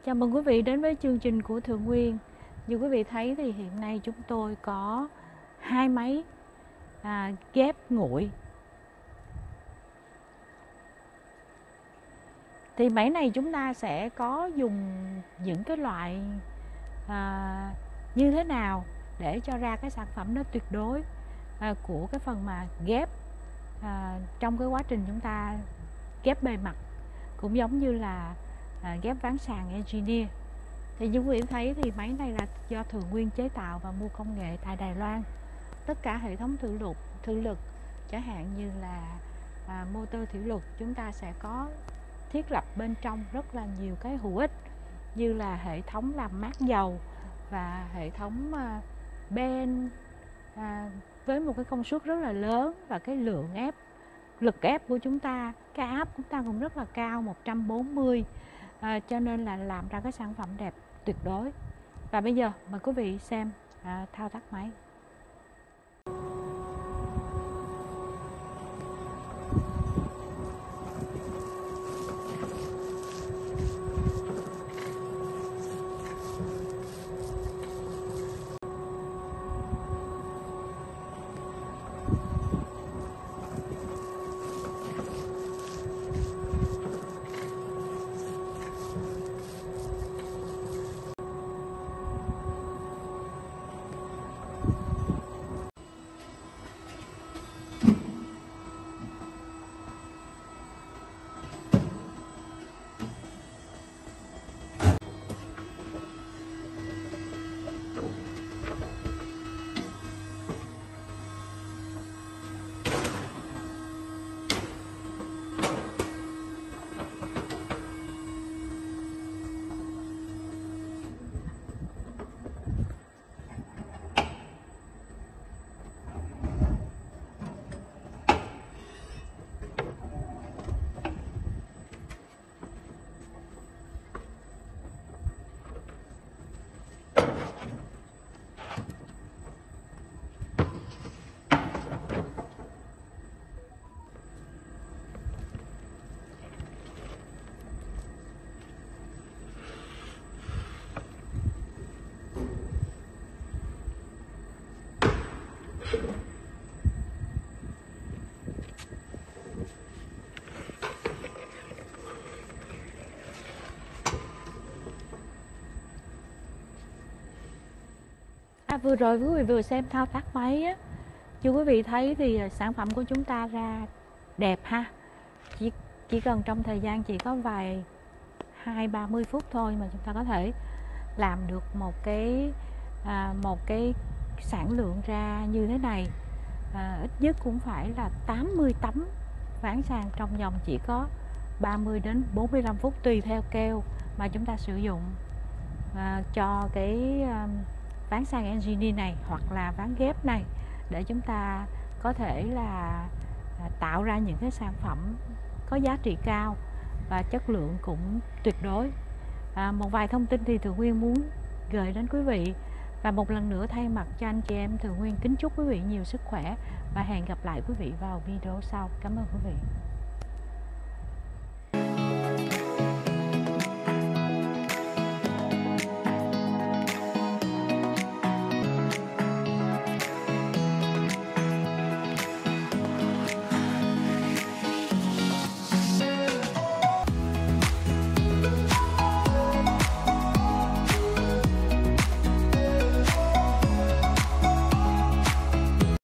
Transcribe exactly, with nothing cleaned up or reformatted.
Chào mừng quý vị đến với chương trình của Thượng Nguyên. Như quý vị thấy thì hiện nay chúng tôi có hai máy à, ghép nguội. Thì máy này chúng ta sẽ có dùng những cái loại à, như thế nào để cho ra cái sản phẩm nó tuyệt đối à, của cái phần mà ghép à, trong cái quá trình chúng ta ghép bề mặt, cũng giống như là à, ghép ván sàn engineer. Thì như quý vị thấy thì máy này là do Thượng Nguyên chế tạo và mua công nghệ tại Đài Loan. Tất cả hệ thống thủy lực, thủy lực chẳng hạn như là à, motor thủy lực, chúng ta sẽ có thiết lập bên trong rất là nhiều cái hữu ích, như là hệ thống làm mát dầu và hệ thống à, ben à, với một cái công suất rất là lớn, và cái lượng ép, lực ép của chúng ta, cái áp của chúng ta cũng rất là cao, một trăm bốn mươi, à, cho nên là làm ra cái sản phẩm đẹp tuyệt đối. Và bây giờ mời quý vị xem à, thao tác máy. À, vừa rồi quý vị vừa xem thao tác máy á, như quý vị thấy thì sản phẩm của chúng ta ra đẹp ha. Chỉ chỉ cần trong thời gian chỉ có vài hai ba mươi phút thôi mà chúng ta có thể làm được một cái à, một cái sản lượng ra như thế này. À, ít nhất cũng phải là tám mươi tấm ván sàn trong vòng chỉ có ba mươi đến bốn mươi lăm phút, tùy theo keo mà chúng ta sử dụng à, cho cái à, ván sàn engineer này hoặc là ván ghép này, để chúng ta có thể là à, tạo ra những cái sản phẩm có giá trị cao và chất lượng cũng tuyệt đối. À, một vài thông tin thì Thượng Nguyên muốn gửi đến quý vị, và một lần nữa thay mặt cho anh chị em, Thượng Nguyên kính chúc quý vị nhiều sức khỏe và hẹn gặp lại quý vị vào video sau. Cảm ơn quý vị.